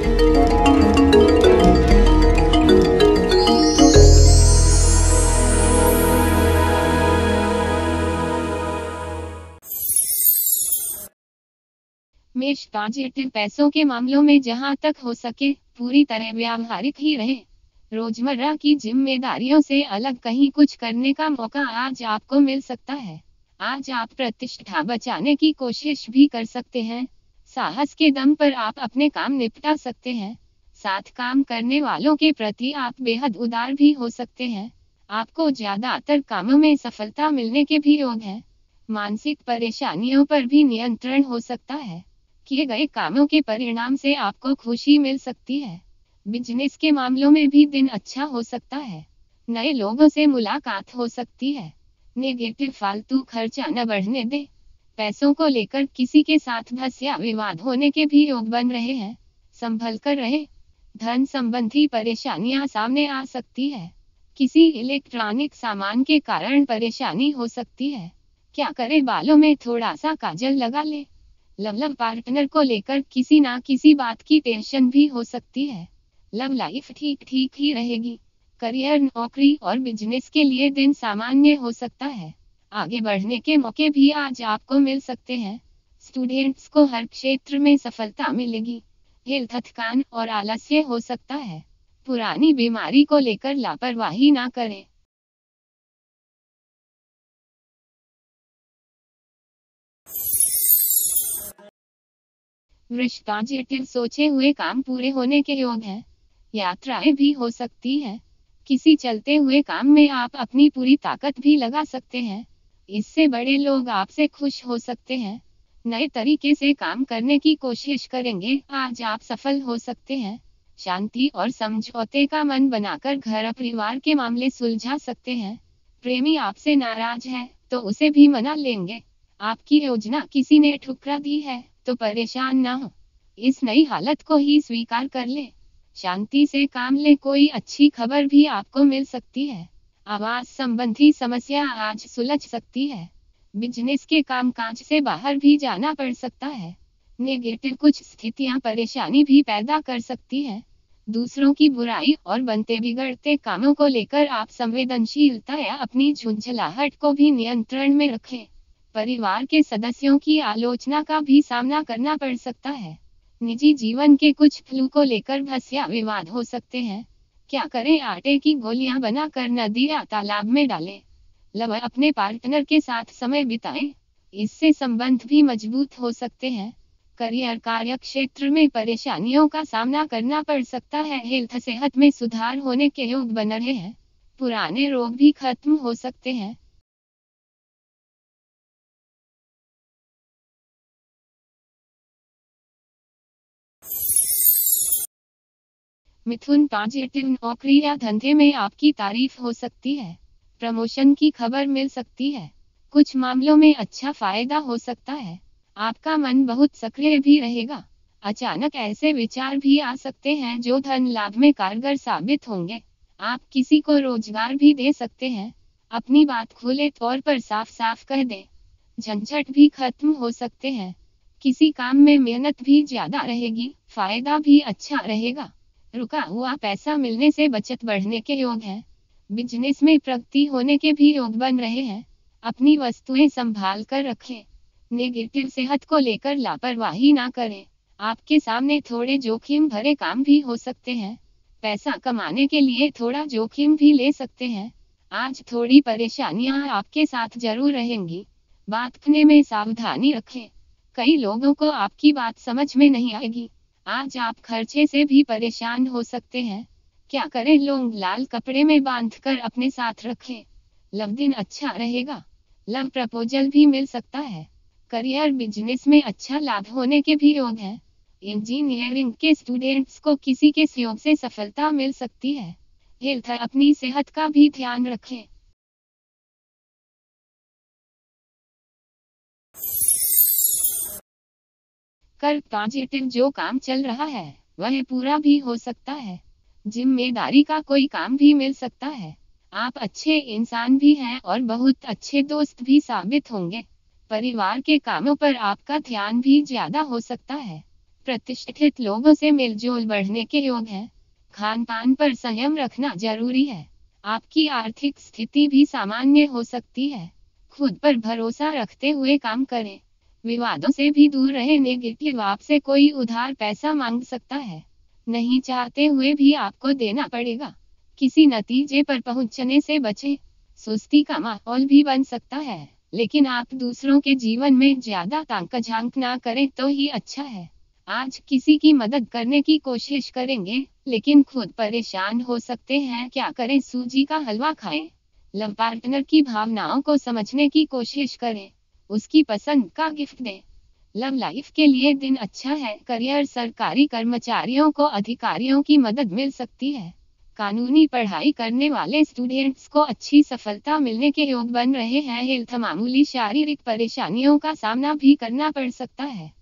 मेष पॉजिटिव पैसों के मामलों में जहां तक हो सके पूरी तरह व्यावहारिक ही रहे। रोजमर्रा की जिम्मेदारियों से अलग कहीं कुछ करने का मौका आज आपको मिल सकता है। आज आप प्रतिष्ठा बचाने की कोशिश भी कर सकते हैं। साहस के दम पर आप अपने काम निपटा सकते हैं। साथ काम करने वालों के प्रति आप बेहद उदार भी हो सकते हैं। आपको ज्यादातर कामों में सफलता मिलने के भी योग हैं। मानसिक परेशानियों पर भी नियंत्रण हो सकता है। किए गए कामों के परिणाम से आपको खुशी मिल सकती है। बिजनेस के मामलों में भी दिन अच्छा हो सकता है। नए लोगों से मुलाकात हो सकती है। नेगेटिव फालतू खर्चा न बढ़ने दे। पैसों को लेकर किसी के साथ बहस या विवाद होने के भी योग बन रहे हैं। संभल कर रहे। धन संबंधी परेशानियां सामने आ सकती है। किसी इलेक्ट्रॉनिक सामान के कारण परेशानी हो सकती है। क्या करें, बालों में थोड़ा सा काजल लगा ले। लव पार्टनर को लेकर किसी ना किसी बात की टेंशन भी हो सकती है। लव लाइफ ठीक ठीक ही रहेगी। करियर, नौकरी और बिजनेस के लिए दिन सामान्य हो सकता है। आगे बढ़ने के मौके भी आज आपको मिल सकते हैं। स्टूडेंट्स को हर क्षेत्र में सफलता मिलेगी। हेल्थ थकान और आलस्य हो सकता है। पुरानी बीमारी को लेकर लापरवाही ना करें। वृष पॉजिटिव सोचे हुए काम पूरे होने के योग हैं। यात्राएं भी हो सकती हैं। किसी चलते हुए काम में आप अपनी पूरी ताकत भी लगा सकते हैं। इससे बड़े लोग आपसे खुश हो सकते हैं। नए तरीके से काम करने की कोशिश करेंगे, आज आप सफल हो सकते हैं। शांति और समझौते का मन बनाकर घर परिवार के मामले सुलझा सकते हैं। प्रेमी आपसे नाराज है तो उसे भी मना लेंगे। आपकी योजना किसी ने ठुकरा दी है तो परेशान ना हो। इस नई हालत को ही स्वीकार कर ले। शांति से काम ले, कोई अच्छी खबर भी आपको मिल सकती है। आवास संबंधी समस्या आज सुलझ सकती है। बिजनेस के कामकाज से बाहर भी जाना पड़ सकता है। नेगेटिव कुछ स्थितियां परेशानी भी पैदा कर सकती हैं। दूसरों की बुराई और बनते बिगड़ते कामों को लेकर आप संवेदनशीलता या अपनी झुंझलाहट को भी नियंत्रण में रखें। परिवार के सदस्यों की आलोचना का भी सामना करना पड़ सकता है। निजी जीवन के कुछ पहलू को लेकर बहस या विवाद हो सकते हैं। क्या करें, आटे की गोलियां बनाकर नदी या तालाब में डालें। लव अपने पार्टनर के साथ समय बिताएं। इससे संबंध भी मजबूत हो सकते हैं। करियर, कार्य क्षेत्र में परेशानियों का सामना करना पड़ सकता है। हेल्थ, सेहत में सुधार होने के योग बन रहे हैं। पुराने रोग भी खत्म हो सकते हैं। मिथुन पॉजिटिव नौकरी या धंधे में आपकी तारीफ हो सकती है। प्रमोशन की खबर मिल सकती है। कुछ मामलों में अच्छा फायदा हो सकता है। आपका मन बहुत सक्रिय भी रहेगा। अचानक ऐसे विचार भी आ सकते हैं जो धन लाभ में कारगर साबित होंगे। आप किसी को रोजगार भी दे सकते हैं। अपनी बात खुले तौर पर साफ साफ कह दें। झंझट भी खत्म हो सकते हैं। किसी काम में मेहनत भी ज्यादा रहेगी, फायदा भी अच्छा रहेगा। रुका हुआ पैसा मिलने से बचत बढ़ने के योग हैं। बिजनेस में प्रगति होने के भी योग बन रहे हैं। अपनी वस्तुएं संभाल कर रखें। नेगेटिव सेहत को लेकर लापरवाही ना करें। आपके सामने थोड़े जोखिम भरे काम भी हो सकते हैं। पैसा कमाने के लिए थोड़ा जोखिम भी ले सकते हैं। आज थोड़ी परेशानियां आपके साथ जरूर रहेंगी। बात करने में सावधानी रखें। कई लोगों को आपकी बात समझ में नहीं आएगी। आज आप खर्चे से भी परेशान हो सकते हैं। क्या करें, लौंग लाल कपड़े में बांधकर अपने साथ रखें। लव दिन अच्छा रहेगा। लव प्रपोजल भी मिल सकता है। करियर, बिजनेस में अच्छा लाभ होने के भी योग हैं। इंजीनियरिंग के स्टूडेंट्स को किसी के सहयोग से सफलता मिल सकती है। हेल्थ, अपनी सेहत का भी ध्यान रखें। कर्क पॉजिटिव जो काम चल रहा है वह पूरा भी हो सकता है। जिम्मेदारी का कोई काम भी मिल सकता है। आप अच्छे इंसान भी हैं और बहुत अच्छे दोस्त भी साबित होंगे। परिवार के कामों पर आपका ध्यान भी ज्यादा हो सकता है। प्रतिष्ठित लोगों से मेलजोल बढ़ने के योग हैं। खान पान पर संयम रखना जरूरी है। आपकी आर्थिक स्थिति भी सामान्य हो सकती है। खुद पर भरोसा रखते हुए काम करें। विवादों से भी दूर रहें। नेगेटिव आपसे कोई उधार पैसा मांग सकता है, नहीं चाहते हुए भी आपको देना पड़ेगा। किसी नतीजे पर पहुंचने से बचें। सुस्ती का माहौल भी बन सकता है, लेकिन आप दूसरों के जीवन में ज्यादा ताक झांक ना करें तो ही अच्छा है। आज किसी की मदद करने की कोशिश करेंगे, लेकिन खुद परेशान हो सकते हैं। क्या करें? सूजी का हलवा खाएं। लव पार्टनर की भावनाओं को समझने की कोशिश करें, उसकी पसंद का गिफ्ट दें। लव लाइफ के लिए दिन अच्छा है। करियर, सरकारी कर्मचारियों को अधिकारियों की मदद मिल सकती है। कानूनी पढ़ाई करने वाले स्टूडेंट्स को अच्छी सफलता मिलने के योग बन रहे हैं। हेल्थ, मामूली शारीरिक परेशानियों का सामना भी करना पड़ सकता है।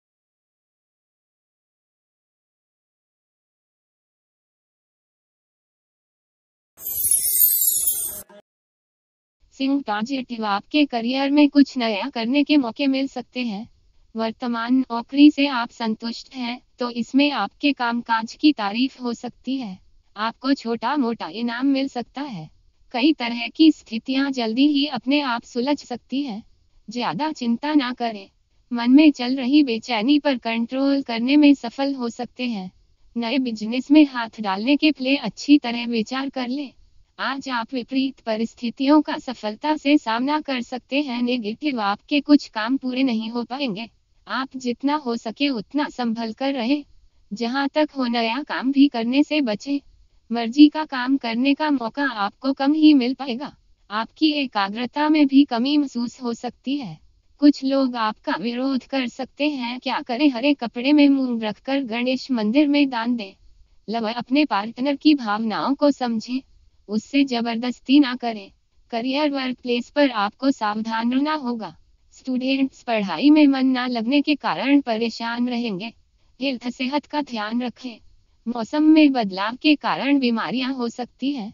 सिंह पॉजिटिव, आपके करियर में कुछ नया करने के मौके मिल सकते हैं। वर्तमान नौकरी से आप संतुष्ट हैं, तो इसमें आपके कामकाज की तारीफ हो सकती है। आपको छोटा मोटा इनाम मिल सकता है। कई तरह की स्थितियां जल्दी ही अपने आप सुलझ सकती हैं। ज्यादा चिंता ना करें। मन में चल रही बेचैनी पर कंट्रोल करने में सफल हो सकते हैं। नए बिजनेस में हाथ डालने के लिए अच्छी तरह विचार कर लें। आज आप विपरीत परिस्थितियों का सफलता से सामना कर सकते हैं। नेगेटिव, आपके कुछ काम पूरे नहीं हो पाएंगे। आप जितना हो सके उतना संभल कर रहें। जहां तक हो, नया काम भी करने से बचें। मर्जी का काम करने का मौका आपको कम ही मिल पाएगा। आपकी एकाग्रता में भी कमी महसूस हो सकती है। कुछ लोग आपका विरोध कर सकते हैं। क्या करें? हरे कपड़े में मूंग रखकर गणेश मंदिर में दान दें। लव, अपने पार्टनर की भावनाओं को समझें, उससे जबरदस्ती ना करें। करियर, वर्क प्लेस पर आपको सावधान रहना होगा। स्टूडेंट्स पढ़ाई में मन ना लगने के कारण परेशान रहेंगे। हेल्थ, सेहत का ध्यान रखें। मौसम में बदलाव के कारण बीमारियां हो सकती हैं।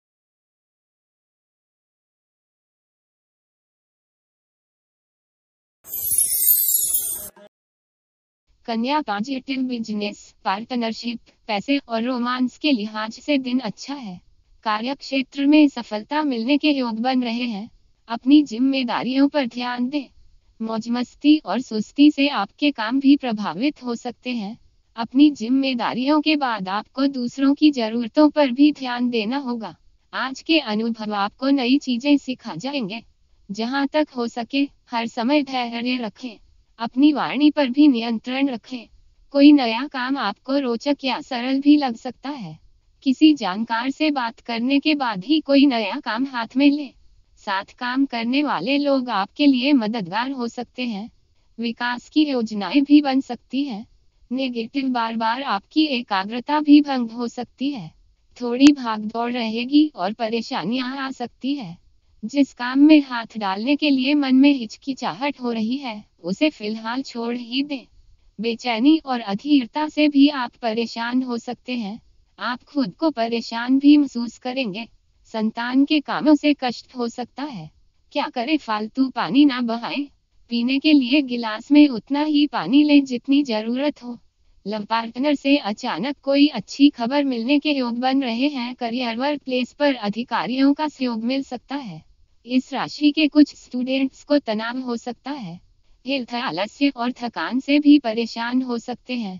कन्या पॉजिटिव, बिजनेस, पार्टनरशिप, पैसे और रोमांस के लिहाज से दिन अच्छा है। कार्य क्षेत्र में सफलता मिलने के योग बन रहे हैं। अपनी जिम्मेदारियों पर ध्यान दें। मौज मस्ती और सुस्ती से आपके काम भी प्रभावित हो सकते हैं। अपनी जिम्मेदारियों के बाद आपको दूसरों की जरूरतों पर भी ध्यान देना होगा। आज के अनुभव आपको नई चीजें सिखा जाएंगे। जहां तक हो सके, हर समय धैर्य रखें। अपनी वाणी पर भी नियंत्रण रखें। कोई नया काम आपको रोचक या सरल भी लग सकता है। किसी जानकार से बात करने के बाद ही कोई नया काम हाथ में लें। साथ काम करने वाले लोग आपके लिए मददगार हो सकते हैं। विकास की योजनाएं भी बन सकती हैं। नेगेटिव, बार बार आपकी एकाग्रता भी भंग हो सकती है। थोड़ी भागदौड़ रहेगी और परेशानियां आ सकती है। जिस काम में हाथ डालने के लिए मन में हिचकिचाहट हो रही है, उसे फिलहाल छोड़ ही दें। बेचैनी और अधीरता से भी आप परेशान हो सकते हैं। आप खुद को परेशान भी महसूस करेंगे। संतान के कामों से कष्ट हो सकता है। क्या करें? फालतू पानी ना बहाएं। पीने के लिए गिलास में उतना ही पानी लें जितनी जरूरत हो। लव पार्टनर से अचानक कोई अच्छी खबर मिलने के योग बन रहे हैं। करियर, वर्क प्लेस पर अधिकारियों का सहयोग मिल सकता है। इस राशि के कुछ स्टूडेंट्स को तनाव हो सकता है। हेल्थ, आलस्य और थकान से भी परेशान हो सकते हैं।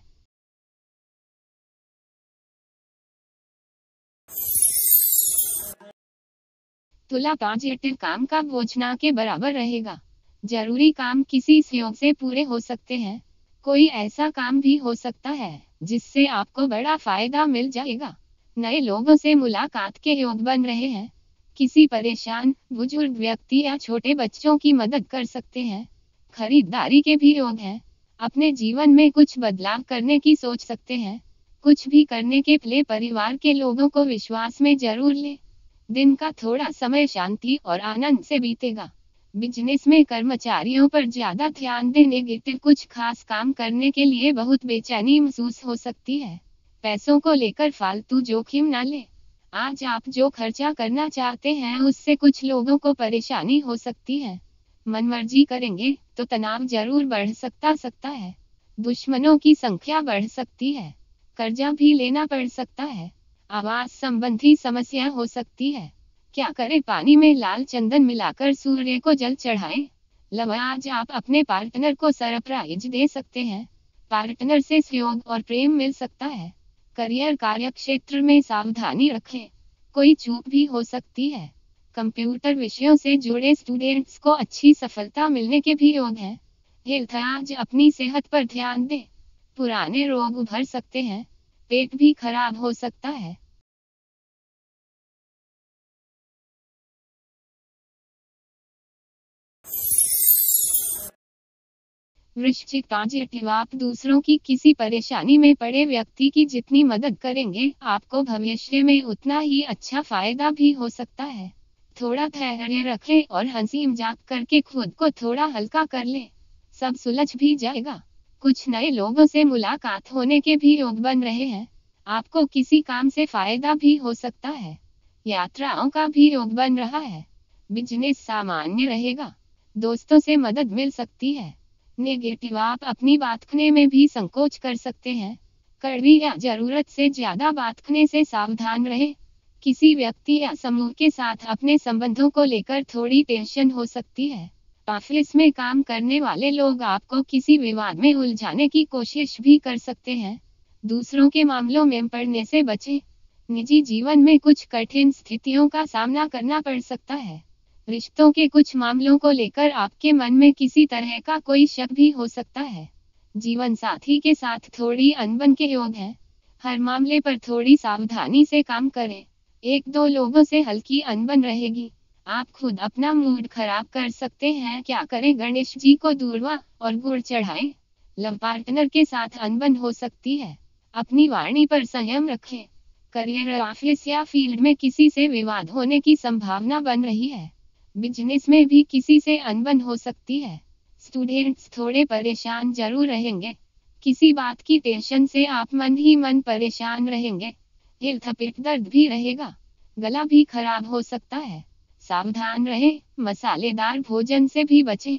तुला पॉजिटिव, काम का बोझ ना के बराबर रहेगा। जरूरी काम किसी सहयोग से पूरे हो सकते हैं। कोई ऐसा काम भी हो सकता है जिससे आपको बड़ा फायदा मिल जाएगा। नए लोगों से मुलाकात के योग बन रहे हैं। किसी परेशान बुजुर्ग व्यक्ति या छोटे बच्चों की मदद कर सकते हैं। खरीदारी के भी योग हैं। अपने जीवन में कुछ बदलाव करने की सोच सकते हैं। कुछ भी करने के लिए परिवार के लोगों को विश्वास में जरूर लें। दिन का थोड़ा समय शांति और आनंद से बीतेगा। बिजनेस में कर्मचारियों पर ज्यादा ध्यान दें। नेगेटिव, कुछ खास काम करने के लिए बहुत बेचैनी महसूस हो सकती है। पैसों को लेकर फालतू जोखिम न लें। आज आप जो खर्चा करना चाहते हैं उससे कुछ लोगों को परेशानी हो सकती है। मनमर्जी करेंगे तो तनाव जरूर बढ़ सकता है। दुश्मनों की संख्या बढ़ सकती है। कर्जा भी लेना पड़ सकता है। आवास संबंधी समस्या हो सकती है। क्या करें? पानी में लाल चंदन मिलाकर सूर्य को जल चढ़ाएं। आज आप अपने पार्टनर को सरप्राइज दे सकते हैं। पार्टनर से सहयोग और प्रेम मिल सकता है। करियर कार्य क्षेत्र में सावधानी रखें, कोई चूक भी हो सकती है। कंप्यूटर विषयों से जुड़े स्टूडेंट्स को अच्छी सफलता मिलने के भी योग हैं। हेल्थ, आज अपनी सेहत पर ध्यान दें। पुराने रोग उभर सकते हैं। पेट भी खराब हो सकता है। वृश्चिक, पॉजिटिव, आप दूसरों की किसी परेशानी में पड़े व्यक्ति की जितनी मदद करेंगे, आपको भविष्य में उतना ही अच्छा फायदा भी हो सकता है। थोड़ा धैर्य रखें और हंसी मजाक करके खुद को थोड़ा हल्का कर लें। सब सुलझ भी जाएगा। कुछ नए लोगों से मुलाकात होने के भी योग बन रहे हैं। आपको किसी काम से फायदा भी हो सकता है। यात्राओं का भी योग बन रहा है। बिजनेस सामान्य रहेगा। दोस्तों से मदद मिल सकती है। नेगेटिव, आप अपनी बात कहने में भी संकोच कर सकते हैं। कड़वी या जरूरत से ज्यादा बात कहने से सावधान रहें। किसी व्यक्ति या समूह के साथ अपने संबंधों को लेकर थोड़ी टेंशन हो सकती है। ऑफिस में काम करने वाले लोग आपको किसी विवाद में उलझाने की कोशिश भी कर सकते हैं। दूसरों के मामलों में पड़ने से बचें। निजी जीवन में कुछ कठिन स्थितियों का सामना करना पड़ सकता है। रिश्तों के कुछ मामलों को लेकर आपके मन में किसी तरह का कोई शक भी हो सकता है। जीवन साथी के साथ थोड़ी अनबन के योग हैं। हर मामले पर थोड़ी सावधानी से काम करें। एक दो लोगों से हल्की अनबन रहेगी। आप खुद अपना मूड खराब कर सकते हैं। क्या करें? गणेश जी को दूर्वा और गुड़ चढ़ाएं। लव पार्टनर के साथ अनबन हो सकती है। अपनी वाणी पर संयम रखें। करियर, ऑफिस या फील्ड में किसी से विवाद होने की संभावना बन रही है। बिजनेस में भी किसी से अनबन हो सकती है। स्टूडेंट्स थोड़े परेशान जरूर रहेंगे। किसी बात की टेंशन से आप मन ही मन परेशान रहेंगे। हेल्थ, पेट दर्द भी रहेगा। गला भी खराब हो सकता है। सावधान रहें, मसालेदार भोजन से भी बचें।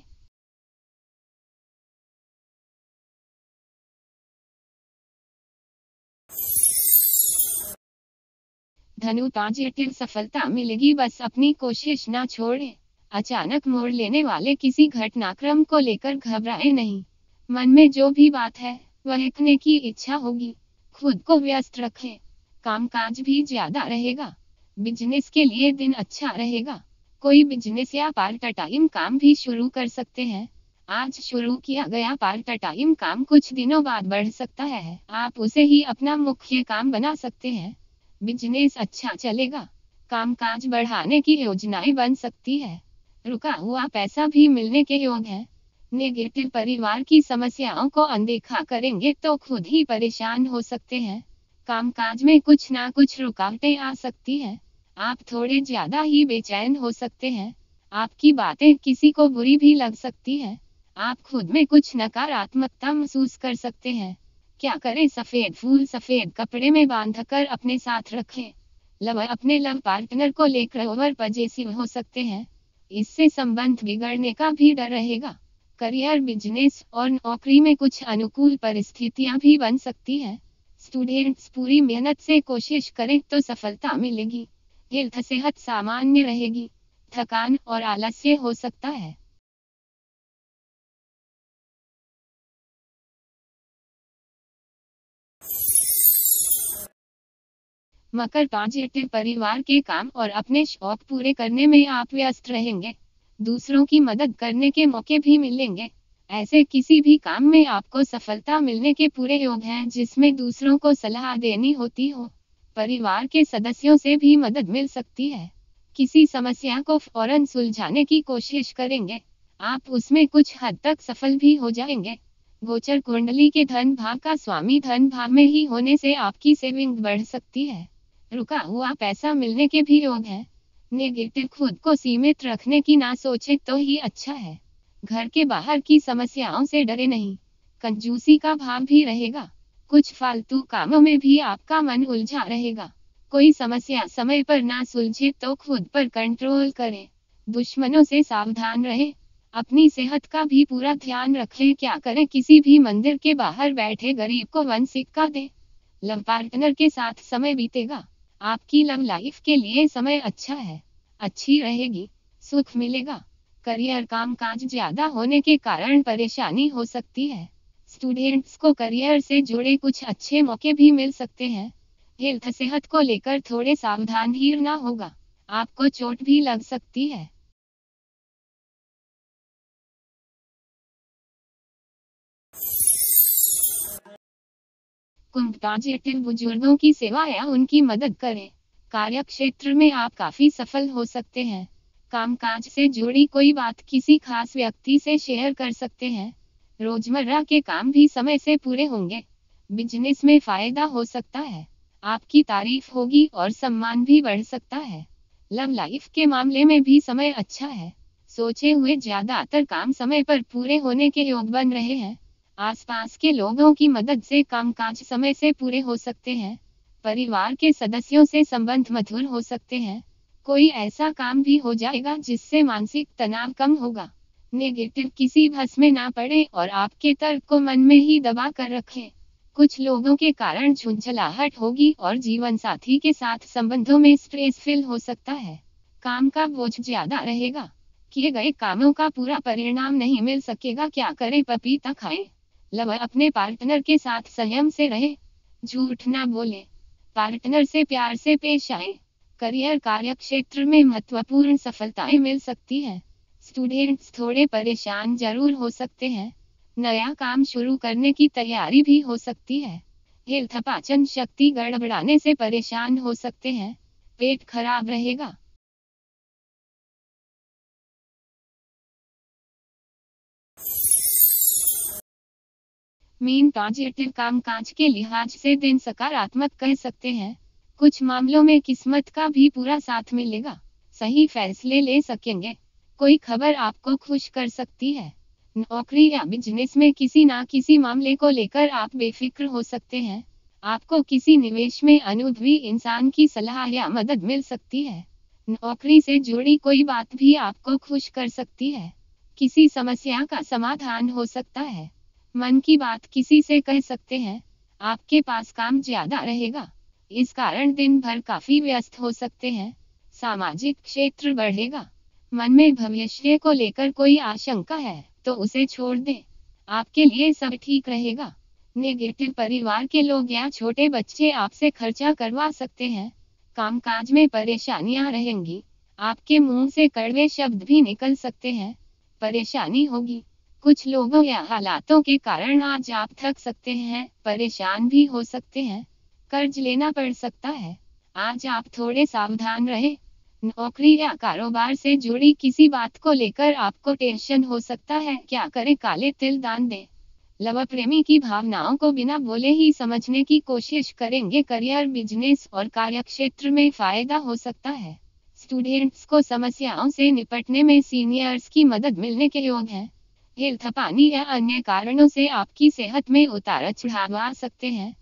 धनु, पॉजिटिव, सफलता मिलेगी, बस अपनी कोशिश ना छोड़ें। अचानक मोड़ लेने वाले किसी घटनाक्रम को लेकर घबराएं नहीं। मन में जो भी बात है वह कहने की इच्छा होगी। खुद को व्यस्त रखें। कामकाज भी ज्यादा रहेगा। बिजनेस के लिए दिन अच्छा रहेगा। कोई बिजनेस या पार्ट टाइम काम भी शुरू कर सकते हैं। आज शुरू किया गया पार्ट टाइम काम कुछ दिनों बाद बढ़ सकता है। आप उसे ही अपना मुख्य काम बना सकते हैं। बिजनेस अच्छा चलेगा। कामकाज बढ़ाने की योजनाएं बन सकती है। रुका हुआ पैसा भी मिलने के योग हैं। नेगेटिव, परिवार की समस्याओं को अनदेखा करेंगे तो खुद ही परेशान हो सकते हैं। कामकाज में कुछ ना कुछ रुकावटें आ सकती हैं। आप थोड़े ज्यादा ही बेचैन हो सकते हैं। आपकी बातें किसी को बुरी भी लग सकती हैं। आप खुद में कुछ नकारात्मकता महसूस कर सकते हैं। क्या करें? सफेद फूल सफेद कपड़े में बांधकर अपने साथ रखें। अपने लव पार्टनर को लेकर ओवर पजेसिव हो सकते हैं। इससे संबंध बिगड़ने का भी डर रहेगा। करियर, बिजनेस और नौकरी में कुछ अनुकूल परिस्थितियां भी बन सकती हैं। स्टूडेंट्स पूरी मेहनत से कोशिश करें तो सफलता मिलेगी। हेल्थ, सेहत सामान्य रहेगी। थकान और आलस्य हो सकता है। मकर, पॉजिटिव, परिवार के काम और अपने शौक पूरे करने में आप व्यस्त रहेंगे। दूसरों की मदद करने के मौके भी मिलेंगे। ऐसे किसी भी काम में आपको सफलता मिलने के पूरे योग हैं जिसमें दूसरों को सलाह देनी होती हो। परिवार के सदस्यों से भी मदद मिल सकती है। किसी समस्या को फौरन सुलझाने की कोशिश करेंगे। आप उसमें कुछ हद तक सफल भी हो जाएंगे। गोचर कुंडली के धन भाव का स्वामी धन भाव में ही होने से आपकी सेविंग बढ़ सकती है। रुका हुआ पैसा मिलने के भी योग हैं। नेगेटिव, खुद को सीमित रखने की ना सोचे तो ही अच्छा है। घर के बाहर की समस्याओं से डरे नहीं। कंजूसी का भाव भी रहेगा। कुछ फालतू कामों में भी आपका मन उलझा रहेगा। कोई समस्या समय पर ना सुलझे तो खुद पर कंट्रोल करें। दुश्मनों से सावधान रहें। अपनी सेहत का भी पूरा ध्यान रखें। क्या करें, किसी भी मंदिर के बाहर बैठे गरीब को 1 सिक्का दे। लव पार्टनर के साथ समय बीतेगा। आपकी लव लाइफ के लिए समय अच्छा है, अच्छी रहेगी, सुख मिलेगा। करियर काम काज ज्यादा होने के कारण परेशानी हो सकती है। स्टूडेंट्स को करियर से जुड़े कुछ अच्छे मौके भी मिल सकते हैं। हेल्थ सेहत को लेकर थोड़े सावधान ही रहना होगा, आपको चोट भी लग सकती है। कुंभ पॉजिटिव, बुजुर्गों की सेवा या उनकी मदद करें। कार्य क्षेत्र में आप काफी सफल हो सकते हैं। कामकाज से जुड़ी कोई बात किसी खास व्यक्ति से शेयर कर सकते हैं। रोजमर्रा के काम भी समय से पूरे होंगे। बिजनेस में फायदा हो सकता है, आपकी तारीफ होगी और सम्मान भी बढ़ सकता है। लव लाइफ के मामले में भी समय अच्छा है। सोचे हुए ज्यादातर काम समय पर पूरे होने के योग बन रहे हैं। आसपास के लोगों की मदद से कामकाज समय से पूरे हो सकते हैं। परिवार के सदस्यों से संबंध मधुर हो सकते हैं। कोई ऐसा काम भी हो जाएगा जिससे मानसिक तनाव कम होगा। नेगेटिव, किसी भस में ना पड़े और आपके तर्क को मन में ही दबा कर रखें। कुछ लोगों के कारण झुंझलाहट होगी और जीवन साथी के साथ संबंधों में स्ट्रेस फील हो सकता है। काम का बोझ ज्यादा रहेगा। किए गए कामों का पूरा परिणाम नहीं मिल सकेगा। क्या करें, पपीता खाएं। लव, अपने पार्टनर के साथ संयम से रहे, झूठ ना बोले, पार्टनर से प्यार से पेश आए। करियर कार्य क्षेत्र में महत्वपूर्ण सफलताएं मिल सकती हैं। स्टूडेंट्स थोड़े परेशान जरूर हो सकते हैं। नया काम शुरू करने की तैयारी भी हो सकती है। हेल्थ, पाचन शक्ति गड़बड़ाने से परेशान हो सकते हैं। पेट खराब रहेगा। मीन पॉजिटिव, कामकाज के लिहाज से दिन सकारात्मक कह सकते हैं। कुछ मामलों में किस्मत का भी पूरा साथ मिलेगा। सही फैसले ले सकेंगे। कोई खबर आपको खुश कर सकती है। नौकरी या बिजनेस में किसी ना किसी मामले को लेकर आप बेफिक्र हो सकते हैं। आपको किसी निवेश में अनुभवी इंसान की सलाह या मदद मिल सकती है। नौकरी से जुड़ी कोई बात भी आपको खुश कर सकती है। किसी समस्या का समाधान हो सकता है। मन की बात किसी से कह सकते हैं। आपके पास काम ज्यादा रहेगा, इस कारण दिन भर काफी व्यस्त हो सकते हैं। सामाजिक क्षेत्र बढ़ेगा। मन में भविष्य को लेकर कोई आशंका है तो उसे छोड़ दें, आपके लिए सब ठीक रहेगा। नेगेटिव, परिवार के लोग या छोटे बच्चे आपसे खर्चा करवा सकते हैं। कामकाज में परेशानियां रहेंगी। आपके मुंह से कड़वे शब्द भी निकल सकते हैं। परेशानी होगी। कुछ लोगों या हालातों के कारण आज आप थक सकते हैं, परेशान भी हो सकते हैं। कर्ज लेना पड़ सकता है। आज आप थोड़े सावधान रहें। नौकरी या कारोबार से जुड़ी किसी बात को लेकर आपको टेंशन हो सकता है। क्या करें, काले तिल दान दें। लव, प्रेमी की भावनाओं को बिना बोले ही समझने की कोशिश करेंगे। करियर, बिजनेस और कार्यक्षेत्र में फायदा हो सकता है। स्टूडेंट्स को समस्याओं से निपटने में सीनियर्स की मदद मिलने के योग हैं। हेल्थ, पानी या अन्य कारणों से आपकी सेहत में उतार चढ़ाव आ सकते हैं।